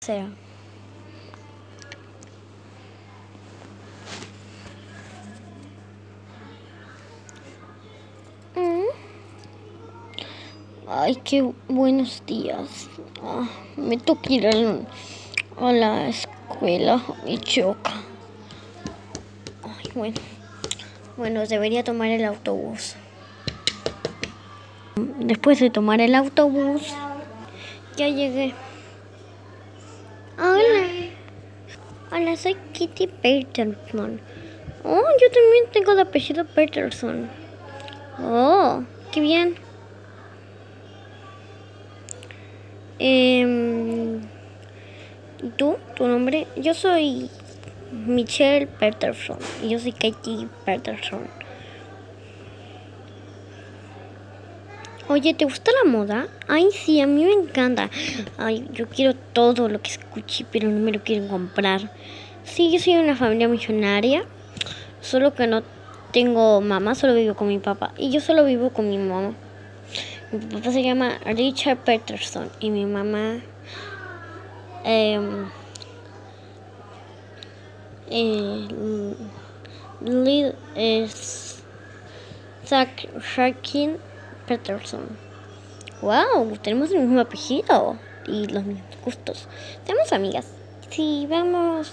sea. Ay, qué buenos días. Me toca ir a la escuela y choca. Ay, bueno, debería tomar el autobús. Después de tomar el autobús, ya llegué. Hola, soy Kitty Peterson. Oh, yo también tengo el apellido Peterson. Oh, qué bien. ¿Y tú? ¿Tu nombre? Yo soy Michelle Peterson. Y yo soy Katie Peterson. Oye, ¿te gusta la moda? Ay, sí, a mí me encanta. Ay, yo quiero todo lo que escuché, pero no me lo quieren comprar. Sí, yo soy de una familia millonaria. Solo que no tengo mamá, solo vivo con mi papá. Y yo solo vivo con mi mamá. Mi papá se llama Richard Peterson y mi mamá es Shakin Peterson. Wow, tenemos el mismo apellido y los mismos gustos. Tenemos amigas. Sí, vamos.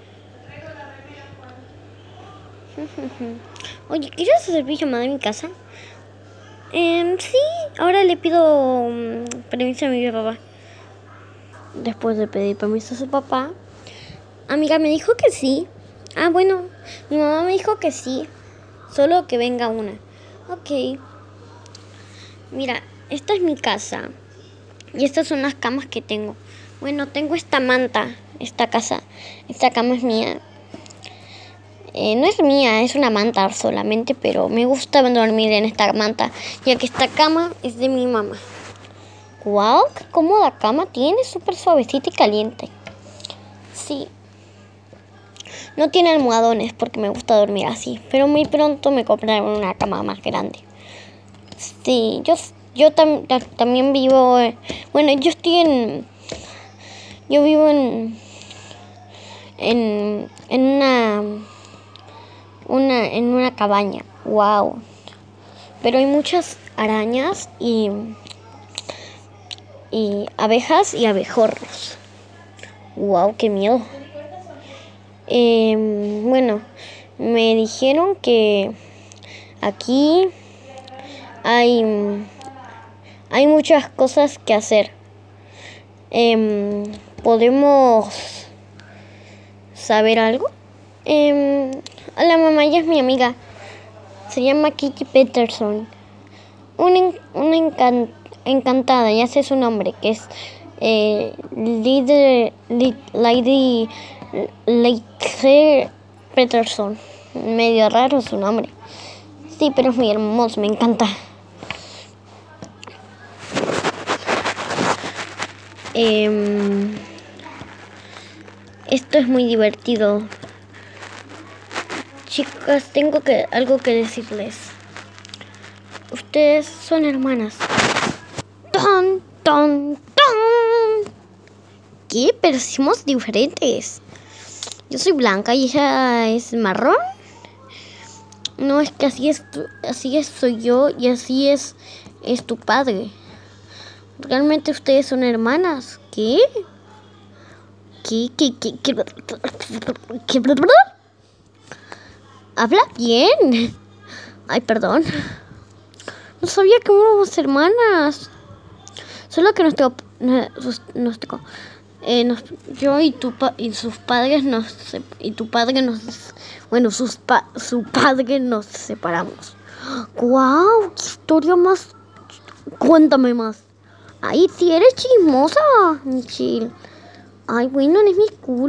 Oye, ¿quieres hacer pijamada en mi casa? Sí, ahora le pido permiso a mi papá. Después de pedir permiso a su papá, amiga me dijo que sí. Bueno, mi mamá me dijo que sí, solo que venga una. Ok. Mira, esta es mi casa y estas son las camas que tengo. Bueno, tengo esta manta, esta cama es mía. No es mía, es una manta solamente, pero me gusta dormir en esta manta, ya que esta cama es de mi mamá. ¡Wow! ¡Qué cómoda cama tiene! Súper suavecita y caliente. Sí. No tiene almohadones porque me gusta dormir así, pero muy pronto me compraré una cama más grande. Sí, yo también vivo... Bueno, yo vivo en una cabaña. Wow. Pero hay muchas arañas y abejas y abejorros. Wow, qué miedo. Bueno, me dijeron que aquí hay muchas cosas que hacer. ¿Podemos saber algo? Hola mamá, ella es mi amiga. Se llama Kitty Peterson. Una encantada, ya sé su nombre, que es Lady Peterson. Medio raro su nombre. Sí, pero es muy hermoso, me encanta. Esto es muy divertido. Chicas, tengo algo que decirles. Ustedes son hermanas. ¡Tan, tan, tan! ¿Qué? Pero somos diferentes. Yo soy blanca y ella es marrón. No, es que soy yo y así es tu padre. Realmente ustedes son hermanas. ¿Qué? ¿Qué? Habla bien. Ay, perdón. No sabía que éramos hermanas. Solo que yo y su padre nos separamos. ¡Guau! ¡Qué historia más! Cuéntame más. Ay, si eres chismosa, Michelle. Ay, bueno, no es mi culpa.